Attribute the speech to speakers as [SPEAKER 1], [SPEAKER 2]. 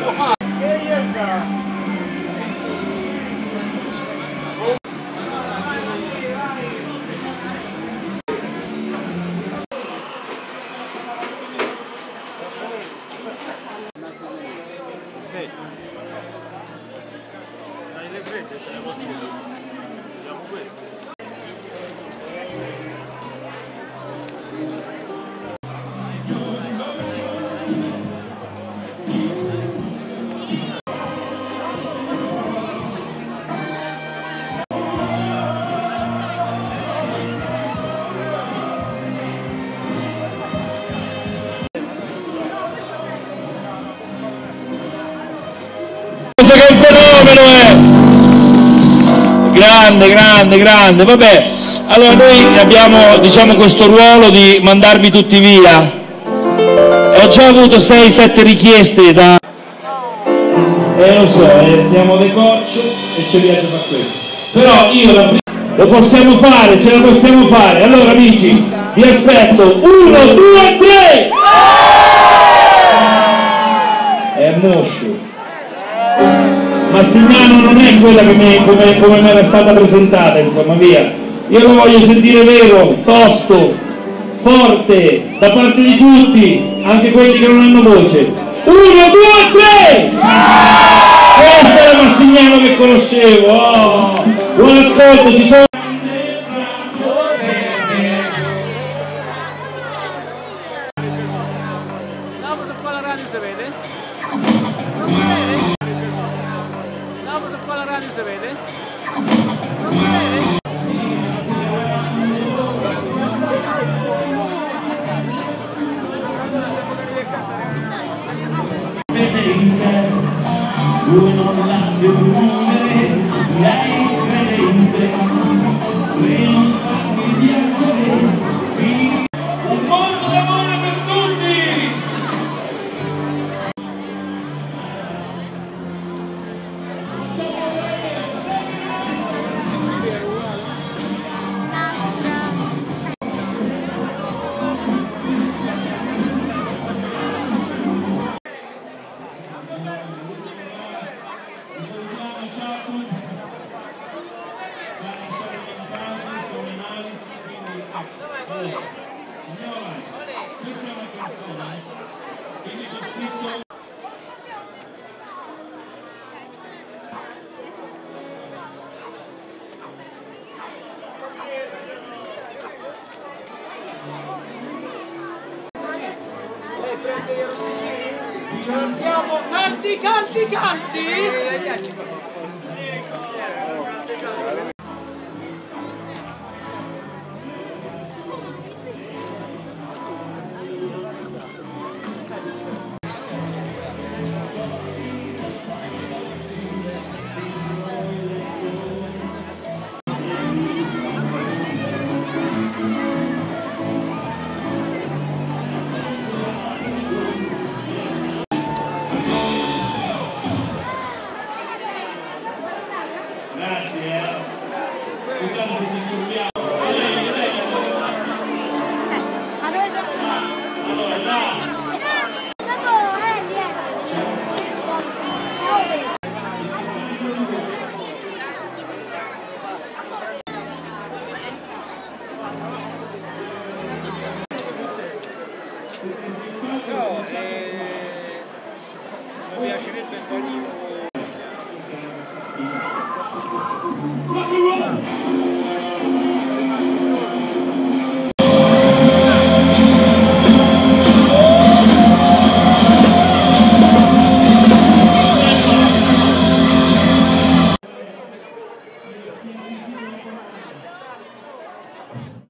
[SPEAKER 1] Dai le fredde se ne posso dire. Facciamo questo.
[SPEAKER 2] Che è un fenomeno, grande, vabbè, allora noi abbiamo, diciamo, questo ruolo di mandarvi tutti via. Ho già avuto 6-7 richieste da... lo so, siamo dei coach e ci piace fare questo, però io lo possiamo fare, ce la possiamo fare. Allora amici, vi aspetto, 1, 2, 3! È moscio. Massignano non è quella che come mi era stata presentata, insomma, via. Io lo voglio sentire vero, tosto, forte, da parte di tutti, anche quelli che non hanno voce. 1, 2, 3! Questa è la Massignano che conoscevo. Oh, buon ascolto, ci sono...
[SPEAKER 1] Qua la radio si vede? Non si vede? Qua la radio si vede? Non si vede?
[SPEAKER 2] Lui non l'ha più numeri, lei credente, lui non fa che viaggiare, un mondo d'amore per tutti! Questa è una canzone che mi sono scritto.
[SPEAKER 1] Andiamo, canti!
[SPEAKER 2] Grazie, scusate se disturbiamo.
[SPEAKER 3] Ma dove sono?
[SPEAKER 2] Allora, là.
[SPEAKER 4] No, mi piacerebbe il panino.